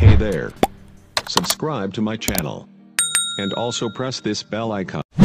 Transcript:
Hey there. Subscribe to my channel. And also press this bell icon.